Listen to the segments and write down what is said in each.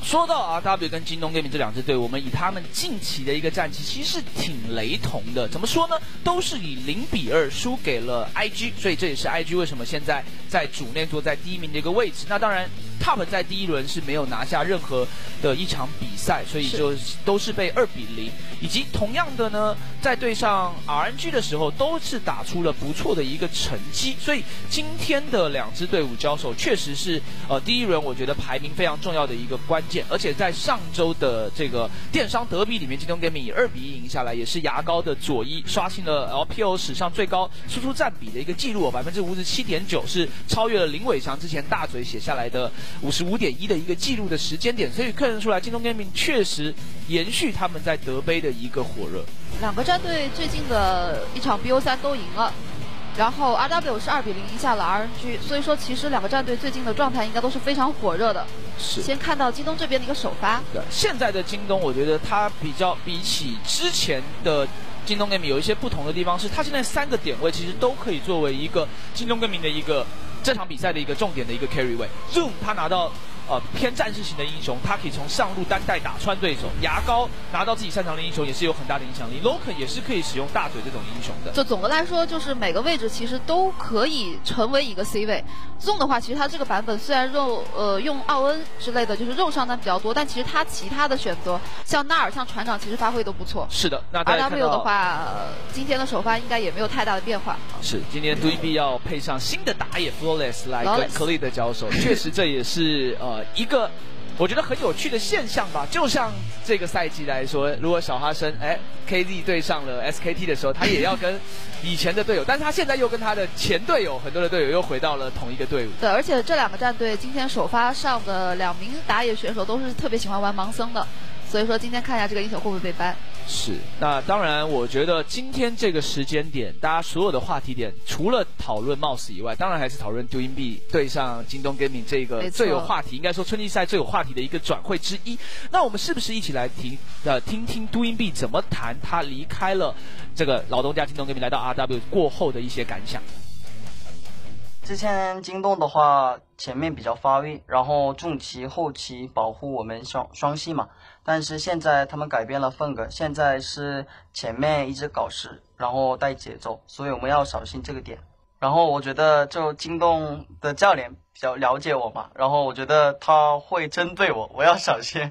说到 RW 跟京东 Gaming 这两支队，我们以他们近期的一个战绩，其实是挺雷同的。怎么说呢？都是以0-2输给了 IG， 所以这也是 IG 为什么现在在主内坐在第一名的一个位置。那当然 ，Top 在第一轮是没有拿下任何的一场比赛，所以就都是被2-0。以及同样的呢，在对上 RNG 的时候，都是打出了不错的一个成绩。所以今天的两支队伍交手，确实是第一轮我觉得排名非常重要的一个关键。而且在上周的这个电商德比里面，京东 Gaming 以2-1赢下来，也是牙膏的左一刷新了 LPL 史上最高输出占比的一个记录，57.9%，是超越了林伟翔之前大嘴写下来的55.1%的一个记录的时间点。所以看得出来，京东 Gaming 确实延续他们在德杯的一个火热。 两个战队最近的一场 BO3 都赢了。然后 RW 是2-0赢下了 RNG， 所以说其实两个战队最近的状态应该都是非常火热的。 是。 先看到京东这边的一个首发。 对，现在的京东，我觉得它比起之前的京东 Gaming 有一些不同的地方，是它现在3个点位其实都可以作为一个京东 Gaming 的一个这场比赛的一个重点的一个 carry 位。Zoom 他拿到偏战士型的英雄，他可以从上路单带打穿对手。牙膏拿到自己擅长的英雄也是有很大的影响力。Loken 也是可以使用大嘴这种英雄的。 就总的来说，就是每个位置其实都可以成为一个 C 位。Zoom 的话，其实它这个版本虽然用奥恩之类的，就是肉上单比较多，但其实它其他的选择，像纳尔、像船长，其实发挥都不错。 是的，那 RW 的话，今天的首发应该也没有太大的变化。 是，今天 DB 要配上新的打野 Flawless 来跟 Khalid 的交手，确实这也是一个我觉得很有趣的现象吧。就像这个赛季来说，如果小哈生KZ 对上了 SKT 的时候，他也要跟以前的队友，但是他现在又跟他的前队友很多的队友又回到了同一个队伍。 对，而且这两个战队今天首发上的2名打野选手都是特别喜欢玩盲僧的，所以说今天看一下这个英雄会不会被ban。 是，那当然，我觉得今天这个时间点，大家所有的话题点，除了讨论 Mouse 以外，当然还是讨论 Doinb 对上京东 Gaming 这个最有话题，应该说春季赛最有话题的一个转会之一。那我们是不是一起来听听 Doinb 怎么谈他离开了这个老东家京东 Gaming 来到 RW 过后的一些感想？ 之前京东的话，前面比较发育，然后重骑后期保护我们双系嘛。但是现在他们改变了风格，现在是前面一直搞事，然后带节奏，所以我们要小心这个点。然后我觉得就京东的教练比较了解我嘛，然后我觉得他会针对我，我要小心。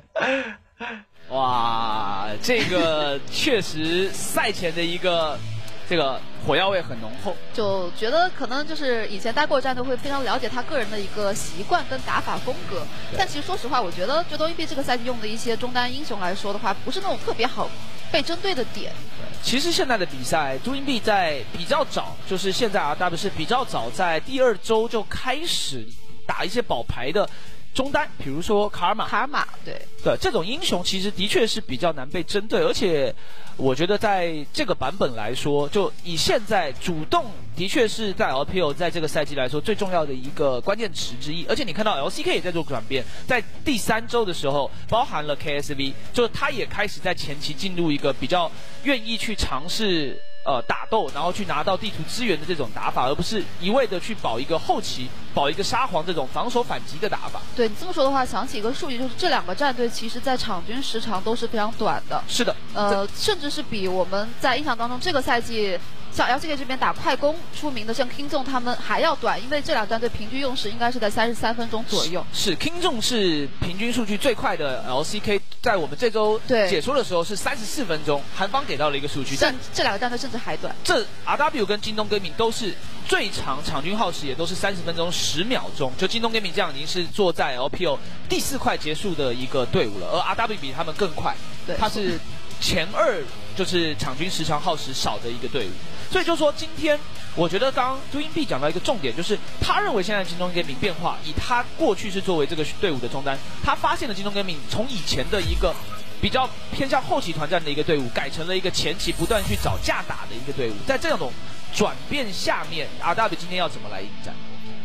哇，这个确实赛前的一个这个火药味很浓厚， 就觉得可能就是以前待过战队会非常了解他个人的一个习惯跟打法风格。但其实说实话，我觉得就DoinB这个赛季用的一些中单英雄来说的话，不是那种特别好被针对的点。 其实现在的比赛，DoinB在比较早，就是现在 RW 是比较早在第2周就开始打一些保牌的中单，比如说卡尔玛，对，这种英雄其实的确是比较难被针对，而且我觉得在这个版本来说，就以现在主动的确是在 LPL 在这个赛季来说最重要的一个关键词之一。而且你看到 LCK 也在做转变，在第3周的时候，包含了 KSV， 就是他也开始在前期进入一个比较愿意去尝试打斗，然后去拿到地图资源的这种打法，而不是一味的去保一个后期、保一个沙皇这种防守反击的打法。 对你这么说的话，想起一个数据，就是这两个战队其实在场均时长都是非常短的。 是的， 甚至是比我们在印象当中这个赛季像 LCK 这边打快攻出名的，像 KingZone 他们还要短，因为这两战队平均用时应该是在33分钟左右。 是 KingZone 是平均数据最快的 LCK， 在我们这周解说的时候是34分钟，韩方给到了一个数据， 但这两个战队甚至还短。 这 RW 跟京东 Gaming 都是最长场均耗时也都是30分钟10秒钟，就京东 Gaming 这样已经是坐在 LPL 第4快结束的一个队伍了，而 RW 比他们更快，它是前2就是场均时长耗时少的一个队伍。所以就说今天，我觉得刚刚DoinB讲到一个重点，就是他认为现在京东 Gaming 变化，以他过去是作为这个队伍的中单，他发现了京东 Gaming 从以前的一个比较偏向后期团战的一个队伍，改成了一个前期不断去找架打的一个队伍。在这种转变下面，RW 今天要怎么来应战？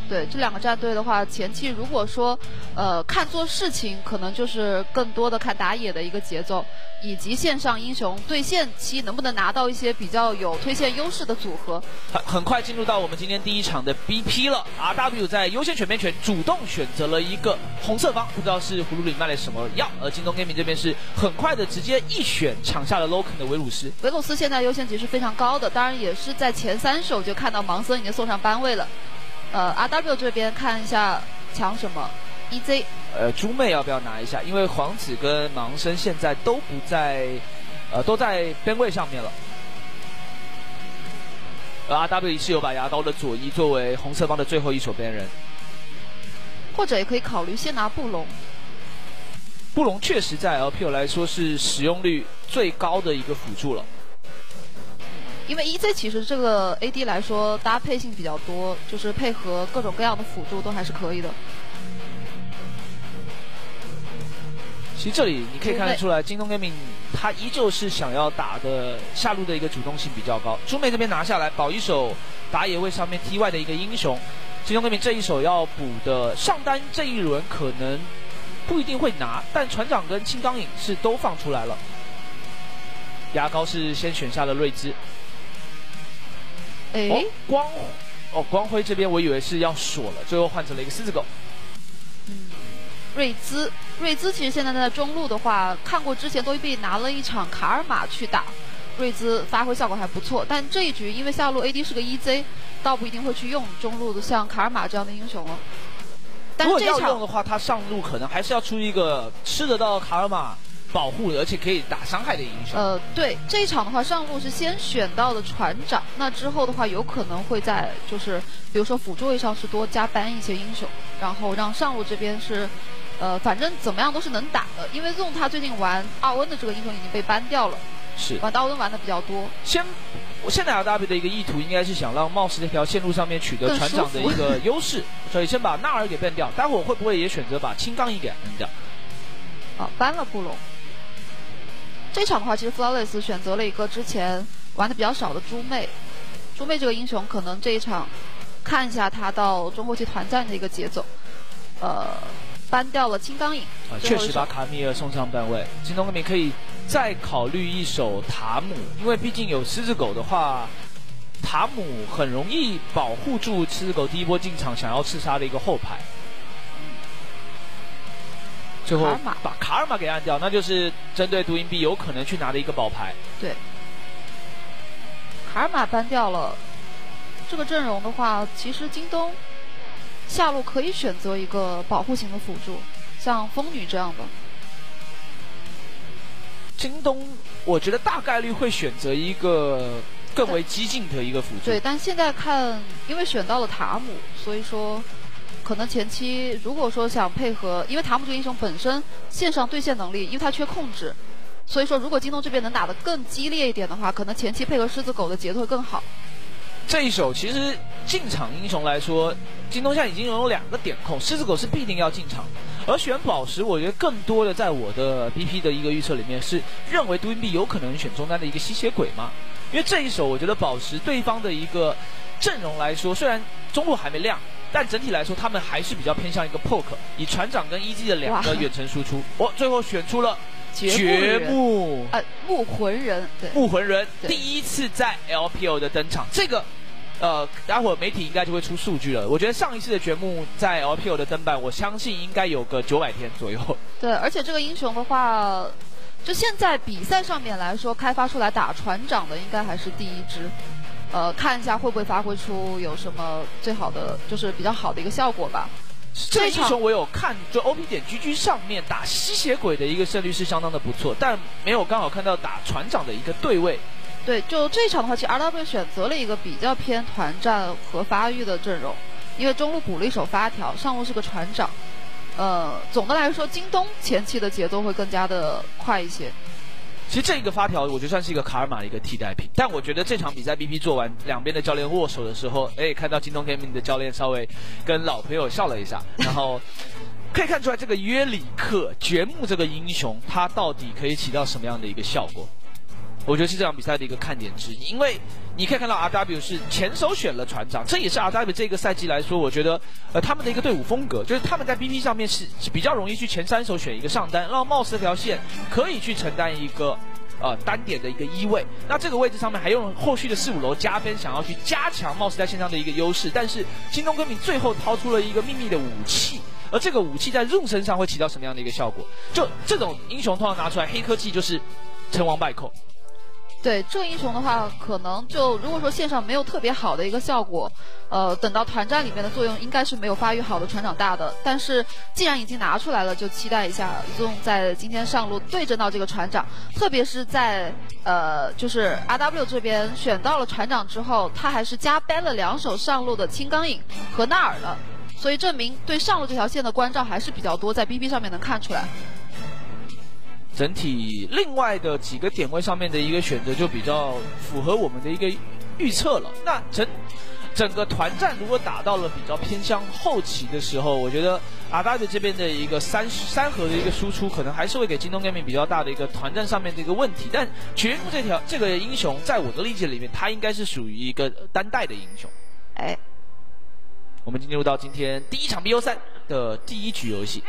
对，这两个战队的话，前期如果说看做事情，可能就是更多的看打野的一个节奏，以及线上英雄对线期能不能拿到一些比较有推线优势的组合。 很快进入到我们今天第一场的 BP 了 ，RW 在优先选边权主动选择了一个红色方，不知道是葫芦里卖了什么药，而京东 gaming 这边是很快的直接一选抢下了 Loken 的维鲁斯。 维鲁斯现在优先级是非常高的，当然也是在前3手就看到盲僧已经送上班位了。RW 这边看一下抢什么 ，EZ。 猪妹要不要拿一下？因为皇子跟盲僧现在都不在，都在边位上面了。而 RW 是有把牙膏的左一作为红色方的最后一手边人， 或者也可以考虑先拿布隆。 布隆确实在 LPL 来说是使用率最高的一个辅助了。 因为 EZ 其实这个 AD 来说搭配性比较多，就是配合各种各样的辅助都还是可以的。 其实这里你可以看得出来，京东 gaming 他依旧是想要打的下路的一个主动性比较高。猪妹这边拿下来保一手打野位上面 TY 的一个英雄，京东 gaming 这一手要补的上单这一轮可能不一定会拿，但船长跟青钢影是都放出来了。牙膏是先选下了瑞兹。光辉这边我以为是要锁了，最后换成了一个狮子狗。 瑞兹其实现在在中路的话，看过之前多伊币拿了一场卡尔玛去打，瑞兹发挥效果还不错。但这一局因为下路 AD 是个 EZ， 倒不一定会去用中路的像卡尔玛这样的英雄了。但如果要用的话，他上路可能还是要出一个吃得到卡尔玛保护而且可以打伤害的英雄。 对，这一场的话上路是先选到的船长，那之后的话有可能会在就是比如说辅助位上是多加班一些英雄，然后让上路这边是反正怎么样都是能打的，因为 Zone 他最近玩奥恩的这个英雄已经被ban掉了， 是玩奥恩玩的比较多。 我现在 RW 的一个意图应该是想让貌似这条线路上面取得船长的一个优势，所以先把纳尔给 ban 掉，待会儿会不会也选择把青钢影给 ban 掉？ ban 了布隆。这场的话，其实 Flawless 选择了一个之前玩的比较少的猪妹。猪妹这个英雄可能这一场看一下他到中后期团战的一个节奏。ban掉了青钢影。 确实把卡米尔送上班位。京东 gaming 可以再考虑一手塔姆，因为毕竟有狮子狗的话，塔姆很容易保护住狮子狗第一波进场想要刺杀的一个后排。最后把卡尔玛给按掉，那就是针对毒鹰币有可能去拿的一个宝牌。 对，卡尔玛ban掉了，这个阵容的话，其实京东下路可以选择一个保护型的辅助，像风女这样的。 京东我觉得大概率会选择一个更为激进的一个辅助。 对，但现在看，因为选到了塔姆，所以说可能前期如果说想配合，因为塔姆这个英雄本身线上对线能力，因为他缺控制，所以说如果京东这边能打得更激烈一点的话，可能前期配合狮子狗的节奏会更好。 这一手其实进场英雄来说，京东现在已经拥有2个点控，狮子狗是必定要进场的。而选宝石，我觉得更多的在我的 BP 的一个预测里面是认为毒鹰币有可能选中单的一个吸血鬼嘛，因为这一手我觉得宝石对方的一个阵容来说，虽然中路还没亮，但整体来说他们还是比较偏向一个 poke， 以船长跟 EG 的2个远程输出。最后选出了掘墓木魂人，对， 木魂人第一次在 LPL 的登场，这个待会儿媒体应该就会出数据了。我觉得上一次的掘墓在 LPL 的登板，我相信应该有个900天左右。 对，而且这个英雄的话，就现在比赛上面来说，开发出来打船长的应该还是第一支。看一下会不会发挥出有什么最好的，就是比较好的一个效果吧。 这个英雄我有看，就 OP 点 GG 上面打吸血鬼的一个胜率是相当的不错，但没有刚好看到打船长的一个对位。 对，就这一场的话，其实 RW 选择了一个比较偏团战和发育的阵容，因为中路补了一手发条，上路是个船长。总的来说，京东前期的节奏会更加的快一些。 其实这个发条我觉得算是一个卡尔玛的一个替代品，但我觉得这场比赛 BP 做完，两边的教练握手的时候，看到京东 gaming 的教练稍微跟老朋友笑了一下，然后可以看出来这个约里克掘墓这个英雄，他到底可以起到什么样的一个效果。 我觉得是这场比赛的一个看点之一，因为你可以看到 RW 是前手选了船长，这也是 RW 这个赛季来说，我觉得他们的一个队伍风格，就是他们在 BP 上面是比较容易去前3手选一个上单，让 Mouse 这条线可以去承担一个单点的一个1位。那这个位置上面还用后续的4、5楼加分，想要去加强 Mouse 在线上的一个优势，但是京东歌迷最后掏出了一个秘密的武器。而这个武器在 Zoom 身上会起到什么样的一个效果？就这种英雄通常拿出来，黑科技就是成王败寇。 对这个英雄的话，可能就如果说线上没有特别好的一个效果，等到团战里面的作用应该是没有发育好的船长大的。但是既然已经拿出来了，就期待一下 Zoom 在今天上路对阵到这个船长，特别是在就是 RW 这边选到了船长之后，他还是加 ban 了2手上路的青钢影和纳尔的。所以证明对上路这条线的关照还是比较多，在 BP 上面能看出来。 整体另外的几个点位上面的一个选择就比较符合我们的一个预测了。那整个团战如果打到了比较偏向后期的时候，我觉得RW这边的一个三核的一个输出，可能还是会给京东 Gaming 比较大的一个团战上面的一个问题。但绝木这个英雄，在我的理解里面，他应该是属于一个单带的英雄。 哎。 我们进入到今天第1场 BO 赛的第1局游戏。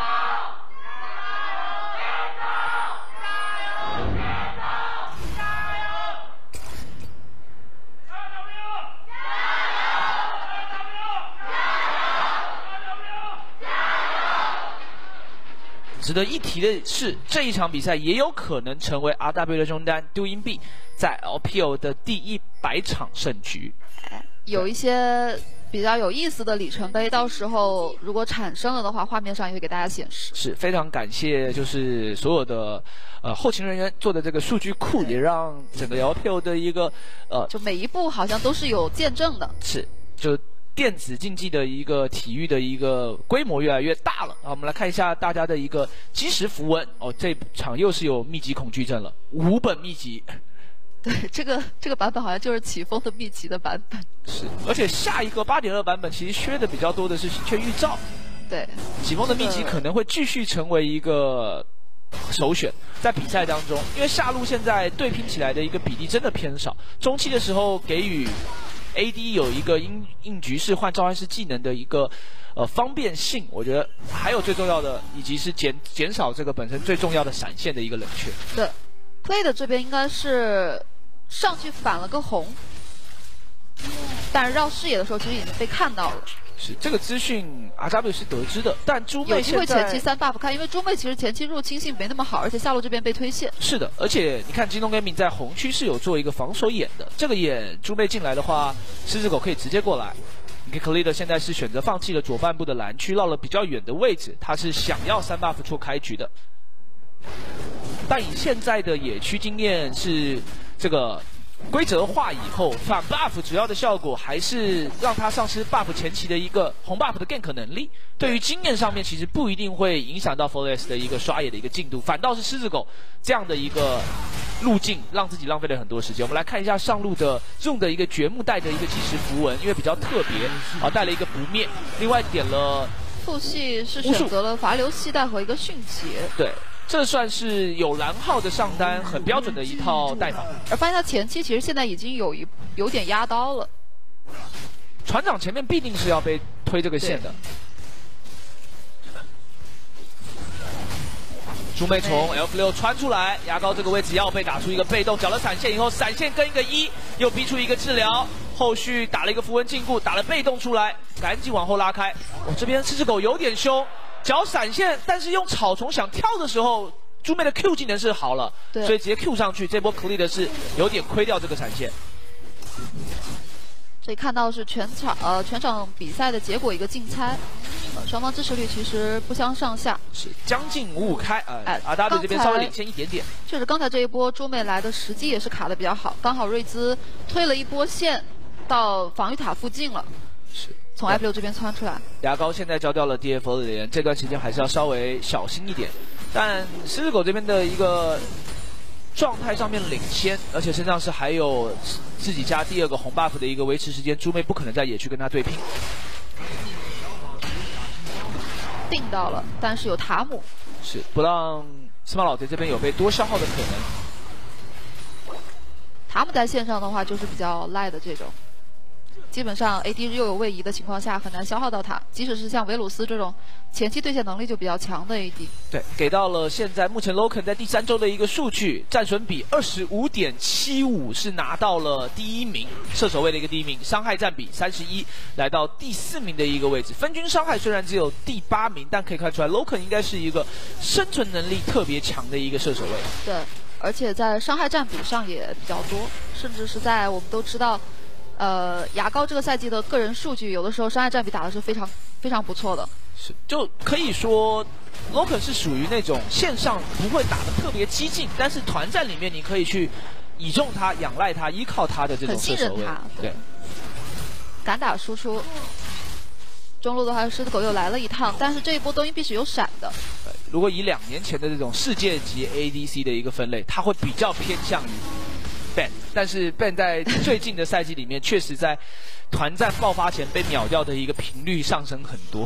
值得一提的是，这一场比赛也有可能成为 RW 的中单 Doing B 在 LPL 的第100场胜局。 有一些比较有意思的里程碑，到时候如果产生了的话，画面上也会给大家显示。 是非常感谢，就是所有的后勤人员做的这个数据库，也让整个 LPL 的一个就每一步好像都是有见证的。 是，就电子竞技的一个体育的一个规模越来越大了啊！我们来看一下大家的一个基石符文哦，这场又是有秘籍恐惧症了，5本秘籍。 对，这个版本好像就是起风的秘籍的版本。 是，而且下一个8.2版本其实缺的比较多的是星雀预兆。 对， 起风的秘籍可能会继续成为一个首选，在比赛当中，因为下路现在对拼起来的一个比例真的偏少，中期的时候给予 AD 有一个应局势换召唤师技能的一个方便性，我觉得还有最重要的，以及是减少这个本身最重要的闪现的一个冷却。 对 ，Play 的这边应该是上去反了个红，但是绕视野的时候其实已经被看到了。 是这个资讯 RW 是得知的，但猪妹有机会前期3 buff 看，因为猪妹其实前期入侵性没那么好，而且下路这边被推线。 是的，而且你看京东 Gaming 在红区是有做一个防守眼的，这个眼猪妹进来的话，狮子狗可以直接过来。你看 Khalid 现在是选择放弃了左半部的蓝区，绕了比较远的位置，他是想要3 buff 出开局的。但以现在的野区经验是这个规则化以后，反 buff 主要的效果还是让他丧失 buff 前期的一个红 buff 的 gank 能力。对于经验上面，其实不一定会影响到 Forest 的一个刷野的一个进度，反倒是狮子狗这样的一个路径，让自己浪费了很多时间。我们来看一下上路的 Zoom 的一个掘木带的一个即时符文，因为比较特别啊，带了一个不灭，另外点了副系是选择了伐流系带和一个迅捷。 对。这算是有蓝号的上单很标准的一套带法， 而发现他前期其实现在已经有点压刀了。 船长前面必定是要被推这个线的。猪妹从 F6 穿出来，牙膏这个位置要被打出一个被动，缴了闪现以后，闪现跟一个1，又逼出一个治疗，后续打了一个符文禁锢，打了被动出来，赶紧往后拉开。哦，这边狮子狗有点凶。脚闪现，但是用草丛想跳的时候，猪妹的 Q 技能是好了，所以直接 Q 上去。这波 Khalid 是有点亏掉这个闪现。 这里看到是全场比赛的结果一个竞猜，双方支持率其实不相上下， 是将近5-5开RW 这边稍微领先一点点。 确实，刚才这一波猪妹来的时机也是卡的比较好，刚好瑞兹推了一波线到防御塔附近了。 是。 从 F6 这边窜出来， 牙膏现在交掉了 DFO 的人，这段时间还是要稍微小心一点。但狮子狗这边的一个状态上面领先，而且身上是还有自己家第2个红 buff 的一个维持时间，猪妹不可能在野区跟他对拼。 定到了，但是有塔姆， 是不让司马老贼这边有被多消耗的可能。 他们在线上的话就是比较赖的这种。基本上 AD 又有位移的情况下，很难消耗到他。即使是像维鲁斯这种前期对线能力就比较强的 AD， 对，给到了现在目前 Loken 在第3周的一个数据，战损比 25.75 是拿到了第1名，射手位的一个第1名，伤害占比31，来到第4名的一个位置。分均伤害虽然只有第8名，但可以看出来 Loken 应该是一个生存能力特别强的一个射手位。 对，而且在伤害占比上也比较多，甚至是在我们都知道。牙膏这个赛季的个人数据，有的时候伤害占比打的是非常非常不错的。 是，就可以说 ，Loken 是属于那种线上不会打的特别激进，但是团战里面你可以去倚重他、仰赖他、依靠他的这种射手位。 很信任他， 对。 敢打输出。中路的话，狮子狗又来了一趟，但是这一波冬阴必是有闪的。 如果以2年前的这种世界级 ADC 的一个分类，他会比较偏向于。Ben， 但是 Ben 在最近的赛季里面，确实在团战爆发前被秒掉的一个频率上升很多。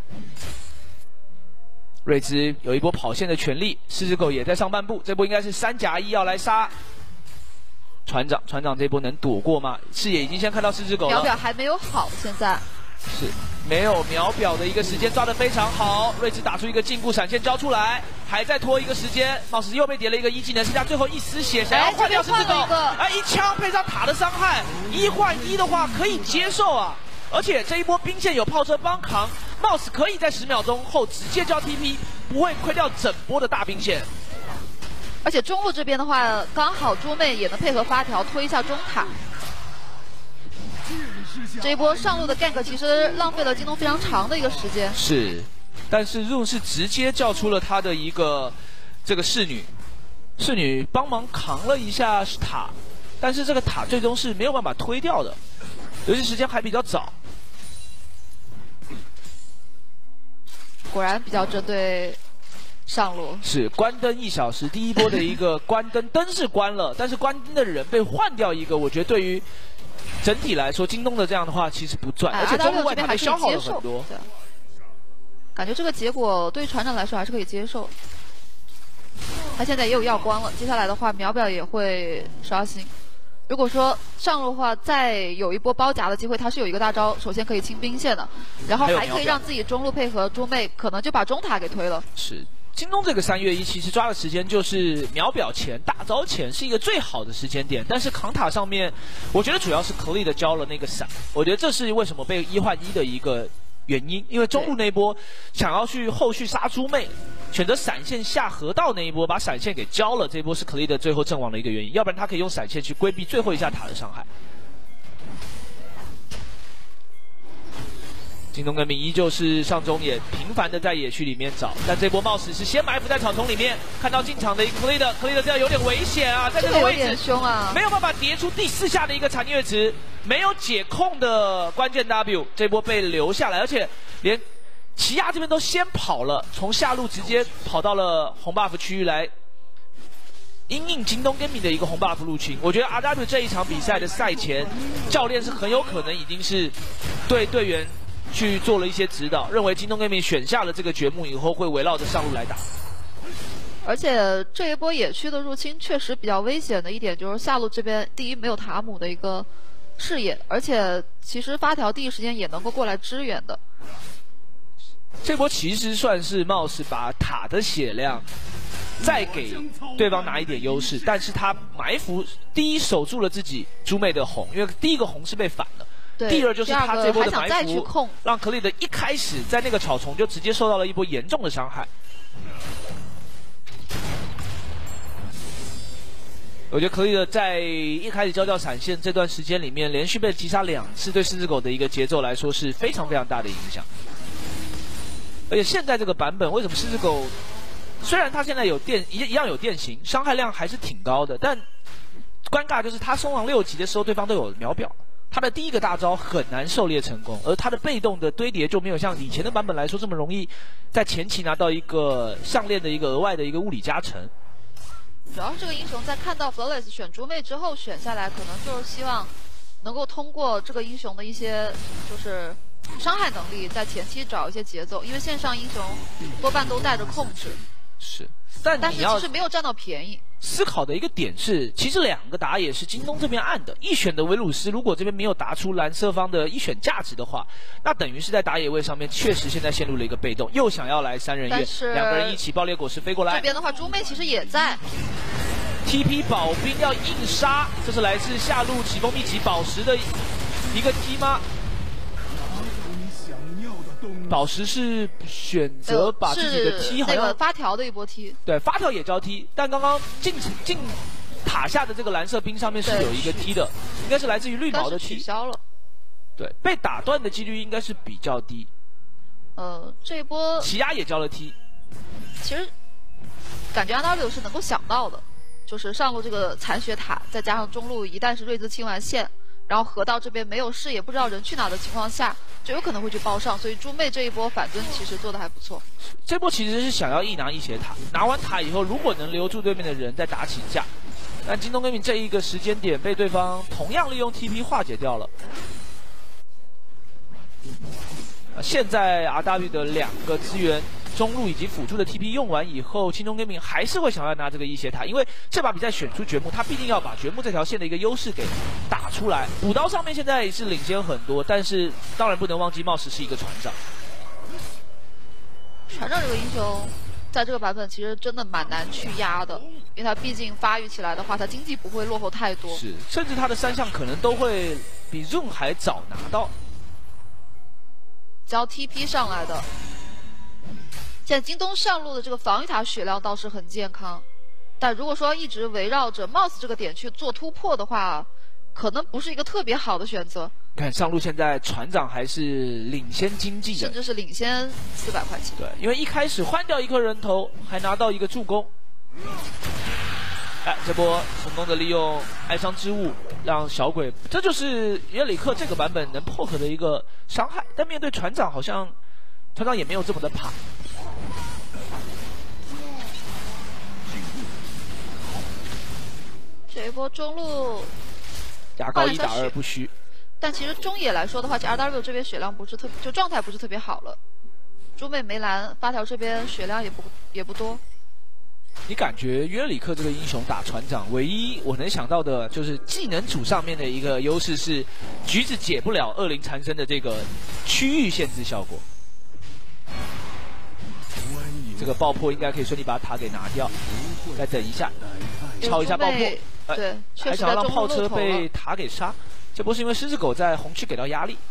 瑞兹有一波跑线的权利，狮子狗也在上半部，这波应该是3+1要来杀船长。船长这波能躲过吗？视野已经先看到狮子狗了， 秒表还没有好，现在是没有秒表的一个时间抓得非常好。瑞兹打出一个禁锢闪现交出来，还在拖一个时间。貌似又被叠了一个1技能，剩下最后一丝血，想要换掉狮子狗。一枪配上塔的伤害，1换1的话可以接受啊。而且这一波兵线有炮车帮扛，貌似可以在10秒钟后直接交 TP， 不会亏掉整波的大兵线。 而且中路这边的话，刚好猪妹也能配合发条推一下中塔。这一波上路的 gank 其实浪费了京东非常长的一个时间。 是，但是 Rune 是直接叫出了他的一个这个侍女帮忙扛了一下塔，但是这个塔最终是没有办法推掉的，游戏时间还比较早。 果然比较针对上路。 是关灯1小时，第一波的一个关灯，灯是关了，但是关灯的人被换掉一个，我觉得对于整体来说，京东的这样的话其实不赚，而且中路外塔被消耗了很多。 感觉这个结果对于船长来说还是可以接受。他现在也有耀光了，接下来的话秒表也会刷新。如果说上路的话再有一波包夹的机会，他是有一个大招，首先可以清兵线的，然后还可以让自己中路配合猪妹，可能就把中塔给推了。 是。京东这个3月1其实抓的时间就是秒表前、大招前是一个最好的时间点，但是扛塔上面，我觉得主要是可力的交了那个闪，我觉得这是为什么被1换1的一个原因，因为中路那一波想要去后续杀猪妹，选择闪现下河道那一波把闪现给交了，这一波是可力的最后阵亡的一个原因，要不然他可以用闪现去规避最后一下塔的伤害。京东跟敏依旧是上中野频繁的在野区里面找，但这波貌似是先埋伏在草丛里面，看到进场的一个 Cleed 这样有点危险啊，在这个位置凶啊， 没有办法叠出第4下的一个残虐值，没有解控的关键 W， 这波被留下来，而且连奇亚这边都先跑了，从下路直接跑到了红 buff 区域来因应京东 Gaming 的一个红 buff 入侵。我觉得 RW 这一场比赛的赛前，教练是很有可能已经是对队员去做了一些指导，认为京东 Gaming 选下了这个掘墓以后会围绕着上路来打。 而且这一波野区的入侵确实比较危险的一点就是下路这边第一没有塔姆的一个视野，而且其实发条第一时间也能够过来支援的。 这波其实算是貌似把塔的血量再给对方拿一点优势，但是他埋伏第一守住了自己猪妹的红，因为第一个红是被反了。第二就是他这波的埋伏，让克利的一开始在那个草丛就直接受到了一波严重的伤害。我觉得克利的在一开始交掉闪现这段时间里面，连续被击杀2次，对狮子狗的一个节奏来说是非常非常大的影响。而且现在这个版本，为什么狮子狗虽然他现在有一样有电刑，伤害量还是挺高的，但尴尬就是他松王6级的时候，对方都有秒表。他的第一个大招很难狩猎成功，而他的被动的堆叠就没有像以前的版本来说这么容易在前期拿到一个项链的一个额外的一个物理加成。 主要是这个英雄在看到 Flawless 选猪妹之后选下来，可能就是希望能够通过这个英雄的一些就是伤害能力，在前期找一些节奏，因为线上英雄多半都带着控制。 是但是但你要其实没有占到便宜。 思考的一个点是，其实2个打野是京东这边按的，一选的维鲁斯，如果这边没有打出蓝色方的一选价值的话，那等于是在打野位上面确实现在陷入了一个被动，又想要来3人跃，2个人一起爆裂果实飞过来。 这边的话，猪妹其实也在。 TP 保兵要硬杀，这是来自下路起风秘籍宝石的一个 T 吗？宝石是选择把自己的 T 好像发条的一波 T， 对，发条也交 T， 但刚刚进塔下的这个蓝色兵上面是有一个 T 的，应该是来自于绿毛的 T， 取消了。 对，被打断的几率应该是比较低。 这一波奇亚也交了 T， 其实感觉 RW 是能够想到的，就是上路这个残血塔，再加上中路一旦是瑞兹清完线，然后河道这边没有视野，不知道人去哪的情况下，就有可能会去包上，所以猪妹这一波反蹲其实做的还不错。 这波其实是想要一拿一血塔，拿完塔以后，如果能留住对面的人再打起架，但京东gaming这一个时间点被对方同样利用 TP 化解掉了。现在 RW 的2个资源，中路以及辅助的 TP 用完以后，京东gaming还是会想要拿这个一血塔，因为这把比赛选出掘墓，他必定要把掘墓这条线的一个优势给打出来。补刀上面现在是领先很多，但是当然不能忘记貌似是一个船长。 船长这个英雄，在这个版本其实真的蛮难去压的，因为他毕竟发育起来的话，他经济不会落后太多。 是，甚至他的3项可能都会比 Zoom 还早拿到。 交 TP 上来的，现在京东上路的这个防御塔血量倒是很健康，但如果说一直围绕着 Mouse 这个点去做突破的话，可能不是一个特别好的选择。 看上路现在船长还是领先经济的， 甚至是领先400块钱。 对，因为一开始换掉一颗人头，还拿到一个助攻。哎，这波成功的利用哀伤之物让小鬼，这就是耶里克这个版本能破壳的一个伤害。但面对船长，好像船长也没有这么的怕。 这一波中路牙膏1打2不虚。 但其实中野来说的话，RW 这边血量不是特别，就状态不是特别好了。猪妹没蓝，发条这边血量也不多。 你感觉约里克这个英雄打船长，唯一我能想到的就是技能组上面的一个优势是，橘子解不了恶灵缠身的这个区域限制效果。这个爆破应该可以顺利把塔给拿掉。再等一下，敲一下爆破， 对， 还想让炮车被塔给杀。这波是因为狮子狗在红区给到压力。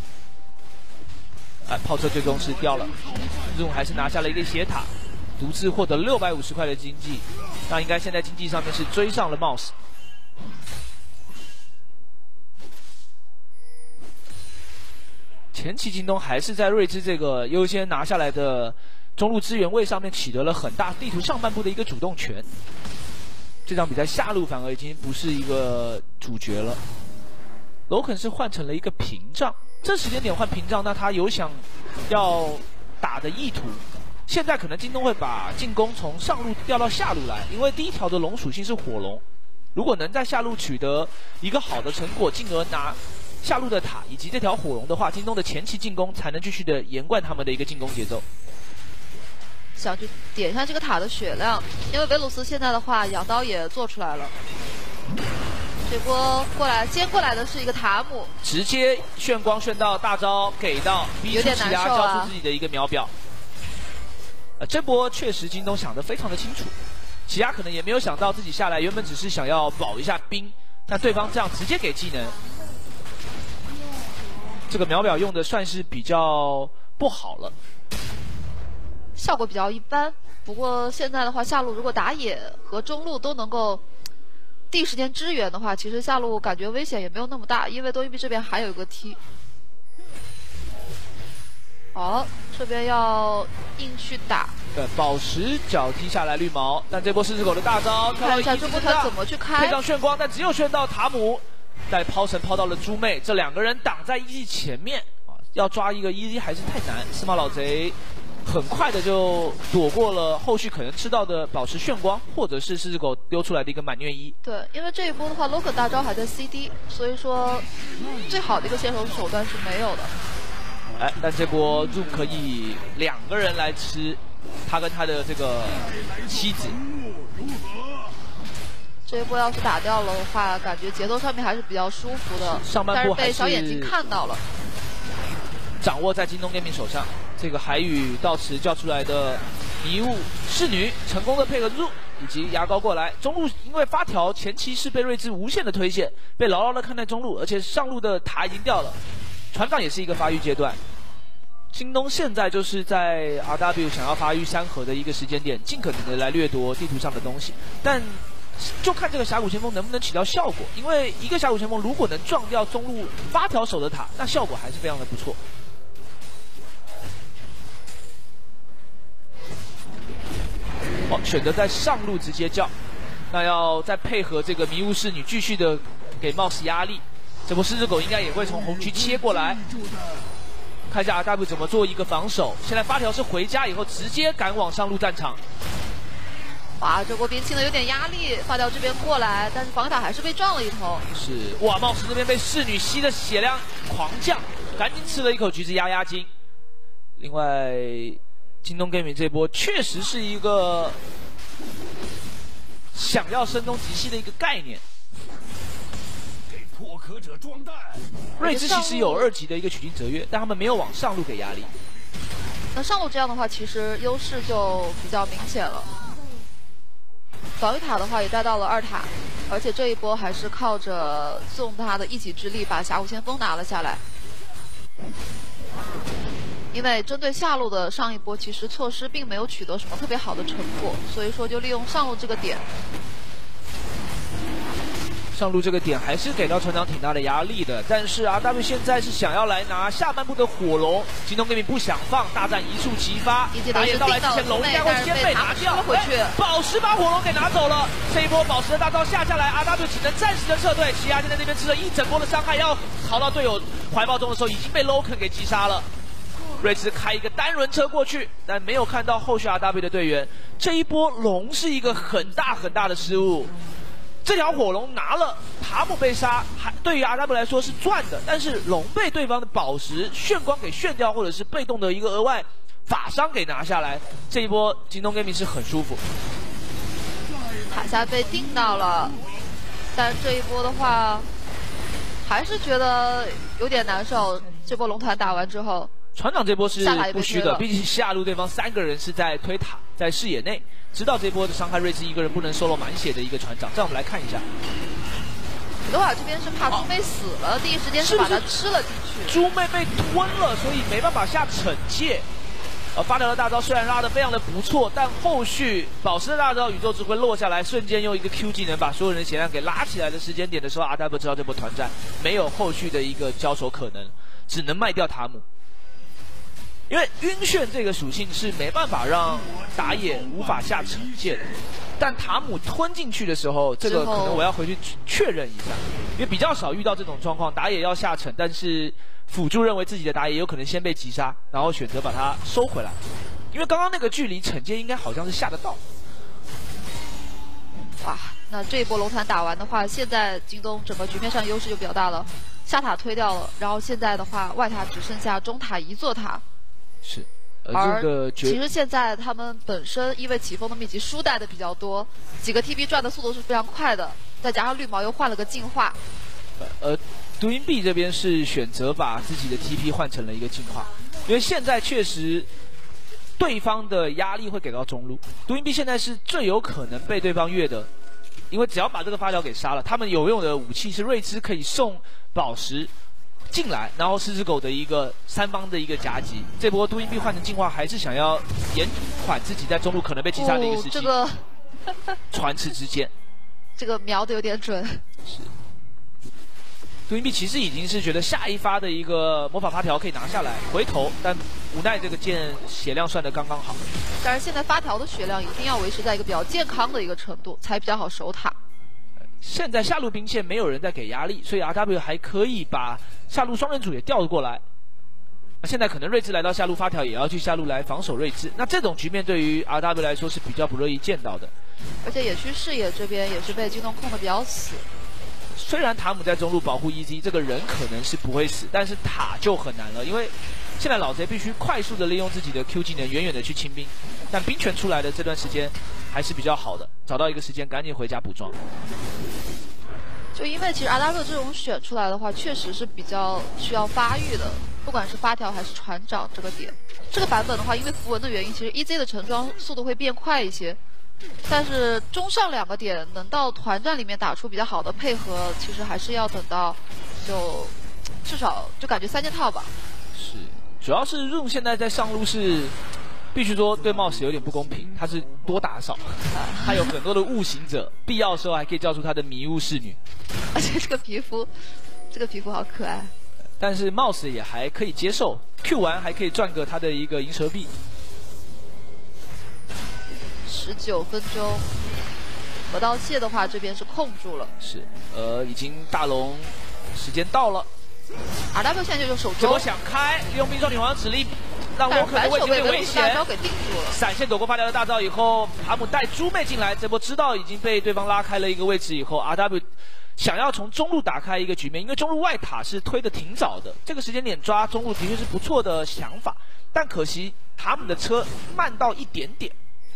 哎，炮车最终是掉了，这种还是拿下了一个血塔。独自获得650块的经济，那应该现在经济上面是追上了 Mouse。前期京东还是在瑞兹这个优先拿下来的中路资源位上面取得了很大地图上半部的一个主动权。这场比赛下路反而已经不是一个主角了，楼肯是换成了一个屏障，这时间点换屏障，那他有想要打的意图。现在可能京东会把进攻从上路调到下路来，因为第一条的龙属性是火龙，如果能在下路取得一个好的成果，进而拿下路的塔以及这条火龙的话，京东的前期进攻才能继续的延贯他们的一个进攻节奏。 想去点一下这个塔的血量，因为维鲁斯现在的话养刀也做出来了，这波过来接过来的是一个塔姆， 直接炫光炫到大招给到，逼出奇亚交出自己的一个秒表。这波确实京东想得非常的清楚，奇亚可能也没有想到自己下来原本只是想要保一下兵，但对方这样直接给技能，这个秒表用的算是比较不好了， 效果比较一般。不过现在的话，下路如果打野和中路都能够第一时间支援的话，其实下路感觉危险也没有那么大，因为多玉璧这边还有一个 T。好，这边要硬去打。 对，宝石脚踢下来绿毛，但这波狮子狗的大招， 看一下这波他怎么去开， 配上炫光，但只有炫到塔姆，带抛神抛到了猪妹，这2个人挡在EZ前面啊，要抓一个EZ还是太难。司马老贼很快的就躲过了后续可能吃到的宝石炫光，或者是狮子狗丢出来的一个满虐一。 对，因为这一波的话 ，Loken 大招还在 CD， 所以说最好的一个先手段是没有的。 哎，但这波 Zoom 可以2个人来吃， 他跟他的这个妻子。 这一波要是打掉了的话，感觉节奏上面还是比较舒服的。 上半部但是被小眼睛看到了， 掌握在京东 Gaming 手上。这个海宇到此叫出来的迷雾侍女，成功的配合住，以及牙膏过来。中路因为发条前期是被睿智无限的推线，被牢牢的看待中路，而且上路的塔已经掉了，船长也是一个发育阶段。京东现在就是在 RW 想要发育山河的一个时间点，尽可能的来掠夺地图上的东西，但就看这个峡谷先锋能不能起到效果。因为一个峡谷先锋如果能撞掉中路发条手的塔，那效果还是非常的不错。选择在上路直接叫，那要再配合这个迷雾侍女继续的给 Mouse 压力。这波狮子狗应该也会从红区切过来，看一下 RW 怎么做一个防守。现在发条是回家以后直接赶往上路战场。 哇，这波边清的有点压力，发条这边过来，但是防塔还是被撞了一头。 是，哇 ，Mouse 这边被侍女吸的血量狂降，赶紧吃了一口橘子压惊。另外，京东 Gaming 这波确实是一个想要声东击西的一个概念。 给破壳者装弹。 睿智其实有2级的一个取经折跃，但他们没有往上路给压力。 那上路这样的话，其实优势就比较明显了。防御塔的话也带到了2塔，而且这一波还是靠着宋他的一己之力把峡谷先锋拿了下来。因为针对下路的上一波，其实措施并没有取得什么特别好的成果，所以说就利用上路这个点。 上路这个点还是给到船长挺大的压力的，但是 RW 现在是想要来拿下半部的火龙，京东 Gaming 不想放，大战一触即发，打野到来之前龙应该会先被拿掉， 回去， 宝石把火龙给拿走了，这一波宝石的大招下下来 ，RW 只能暂时的撤退，奇亚现在那边吃了一整波的伤害，要逃到队友怀抱中的时候已经被 Loken 给击杀了。睿智开一个单轮车过去，但没有看到后续 RW 的队员，这一波龙是一个很大很大的失误。这条火龙拿了，塔姆被杀，还对于 RW 来说是赚的，但是龙被对方的宝石炫光给炫掉，或者是被动的一个额外法伤给拿下来，这一波京东 Gaming 是很舒服。 塔下被定到了，但这一波的话，还是觉得有点难受。这波龙团打完之后， 船长这波是不虚的，毕竟下路对方3个人是在推塔，在视野内。知道这波的伤害，睿智一个人不能solo满血的一个船长，这样我们来看一下。 德瓦这边是怕猪妹死了，第一时间是把他吃了进去。 猪妹被吞了，所以没办法下惩戒。发条的大招虽然拉得非常的不错，但后续宝石的大招宇宙之辉落下来，瞬间用一个 Q 技能把所有人的血量给拉起来的时间点的时候 ，RW 知道这波团战没有后续的一个交手可能，只能卖掉塔姆。因为晕眩这个属性是没办法让打野无法下惩戒的，但塔姆吞进去的时候，这个可能我要回去确认一下，因为比较少遇到这种状况，打野要下惩，但是辅助认为自己的打野有可能先被击杀，然后选择把它收回来，因为刚刚那个距离惩戒应该好像是下得到。 哇，那这一波龙团打完的话，现在京东整个局面上优势就比较大了，下塔推掉了，然后现在的话外塔只剩下中塔1座塔。 是， 而其实现在他们本身因为起风的秘籍书带的比较多，几个 TP 转的速度是非常快的，再加上绿毛又换了个进化。 独行 B 这边是选择把自己的 TP 换成了一个进化，因为现在确实对方的压力会给到中路，独行 B 现在是最有可能被对方越的，因为只要把这个发条给杀了，他们有用的武器是睿智可以送宝石进来，然后狮子狗的一个3方的一个夹击，这波独行 B 换成进化还是想要延缓自己在中路可能被击杀的一个时机。 这个传翅之剑， 这个瞄的有点准。 是。独行 B 其实已经是觉得下一发的一个魔法发条可以拿下来，回头，但无奈这个剑血量算得刚刚好。 但是现在发条的血量一定要维持在一个比较健康的一个程度，才比较好守塔。 现在下路兵线没有人在给压力，所以 RW 还可以把下路双人组也调过来。现在可能睿智来到下路，发条也要去下路来防守睿智。那这种局面对于 RW 来说是比较不乐意见到的。 而且野区视野这边也是被京东控的比较死。 虽然塔姆在中路保护 EZ， 这个人可能是不会死，但是塔就很难了，因为现在老贼必须快速的利用自己的 Q 技能，远远的去清兵。但兵权出来的这段时间还是比较好的，找到一个时间赶紧回家补装。 就因为其实 RW 这种选出来的话，确实是比较需要发育的，不管是发条还是船长这个点。这个版本的话，因为符文的原因，其实 EZ 的成装速度会变快一些。但是中上2个点能到团战里面打出比较好的配合，其实还是要等到就至少就感觉3件套吧。 是，主要是 Rune 现在在上路是必须说对 Mouse 有点不公平，他是多打少，他有很多的悟行者，必要的时候还可以叫出他的迷雾侍女， 而且这个皮肤好可爱。 但是 Mouse 也还可以接受 ，Q 完还可以赚个他的一个银蛇币。 19分钟，河道蟹的话这边是控住了。 是，已经大龙时间到了。 RW 现在就用手这波中想开，利用冰霜女皇的指令，让但是沃克的位置有点危险。 大招给定住了。 闪现躲过发条的大招以后，塔姆带猪妹进来，这波知道已经被对方拉开了一个位置以后 ，RW 想要从中路打开一个局面，因为中路外塔是推的挺早的，这个时间点抓中路的确是不错的想法，但可惜塔姆的车慢到一点点。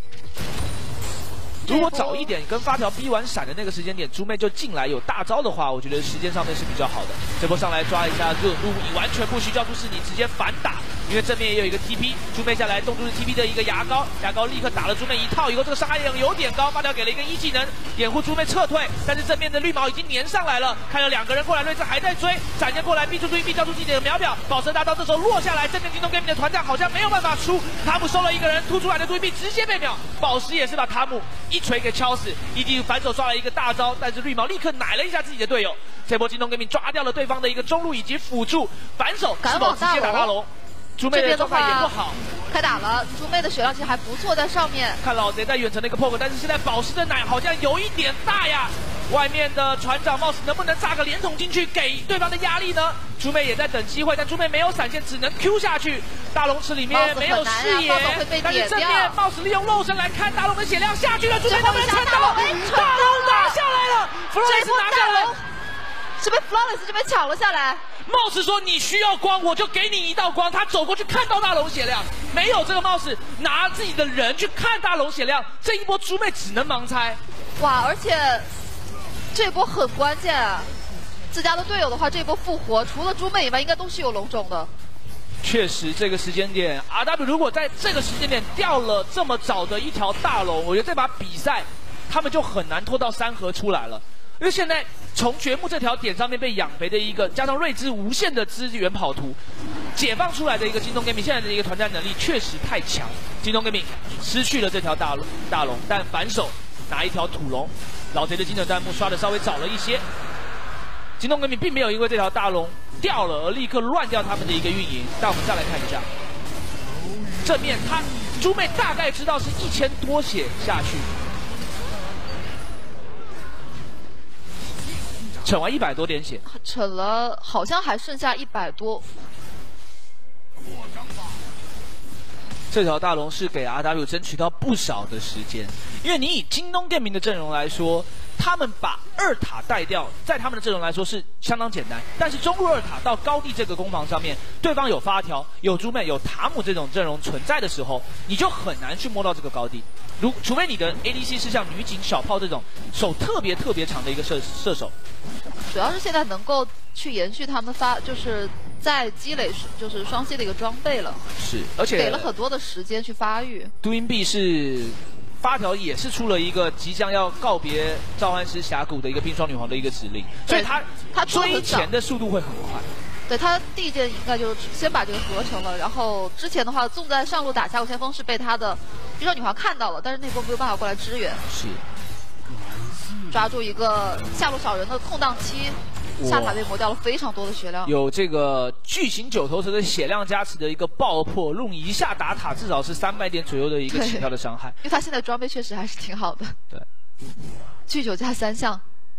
如果早一点跟发条逼完闪的那个时间点，猪妹就进来有大招的话，我觉得时间上面是比较好的。这波上来抓一下热路，你完全不需要出是你直接反打，因为正面也有一个 TP， 猪妹下来冻住是 TP 的一个牙膏，牙膏立刻打了猪妹一套以后，这个伤害也有点高，发条给了一个1技能掩护猪妹撤退，但是正面的绿毛已经粘上来了，看到2个人过来，睿智还在追，闪现过来逼出注意逼交出自己的秒表，宝石大招这时候落下来，正面京东 gaming 的团战好像没有办法出，塔姆收了一个人，突出来的注意逼直接被秒，宝石也是把塔姆一锤给敲死。ED 反手刷了一个大招，但是绿毛立刻奶了一下自己的队友。这波京东革命抓掉了对方的一个中路以及辅助，反手是否直接打大龙？猪妹的状态也不好， 开打了。猪妹的血量其实还不错，在上面。 看老贼在远程的一个 poke， 但是现在宝石的奶好像有一点大呀。外面的船长 Mouse 能不能炸个连捅进去给对方的压力呢？猪妹也在等机会，但猪妹没有闪现，只能 Q 下去。大龙池里面没有视野，但是正面 Mouse 利用肉身来看大龙的血量下去了，猪妹能不能撑到？大龙拿下来了 ，Flawless 拿下来了， 是被 Flawless 这边抢了下来。 Mouse 说你需要光，我就给你一道光。他走过去看到大龙血量，没有这个 Mouse 拿自己的人去看大龙血量，这一波猪妹只能盲猜。 哇，而且这一波很关键啊！自家的队友的话，这一波复活，除了猪妹以外，应该都是有龙种的。 确实，这个时间点 ，RW 如果在这个时间点掉了这么早的一条大龙，我觉得这把比赛他们就很难拖到3合出来了。因为现在从掘墓这条点上面被养肥的一个，加上睿智无限的资源跑图，解放出来的一个京东 gaming 现在的一个团战能力确实太强。京东 gaming 失去了这条大龙，但反手拿一条土龙，老贼的金的弹幕刷的稍微早了一些。京东 gaming 并没有因为这条大龙掉了而立刻乱掉他们的一个运营，但我们再来看一下正面，他猪妹大概知道是1000多血下去。逞完100多点血， 逞了好像还剩下100多。 这条大龙是给 RW 争取到不少的时间，因为你以京东 gaming 的阵容来说，他们把2塔带掉，在他们的阵容来说是相当简单。但是中路2塔到高地这个攻防上面，对方有发条、有猪妹、有塔姆这种阵容存在的时候，你就很难去摸到这个高地。除非你的 ADC 是像女警、小炮这种手特别长的一个射手。 主要是现在能够去延续他们就是在积累就是双 C 的一个装备了。是，而且给了很多的时间去发育。 Doing B 是发条也是出了一个即将要告别召唤师峡谷的一个冰霜女皇的一个指令，所以他追前的速度会很快。 对，他第一件应该就是先把这个合成了，然后之前的话纵在上路打峡谷先锋是被他的冰霜女皇看到了，但是那波没有办法过来支援。 是。 抓住一个下路小人的空档期，下塔被磨掉了非常多的血量。 有这个巨型9头蛇的血量加持的一个爆破，用一下打塔至少是300点左右的一个起跳的伤害。 因为他现在装备确实还是挺好的。 对， 巨9加3项。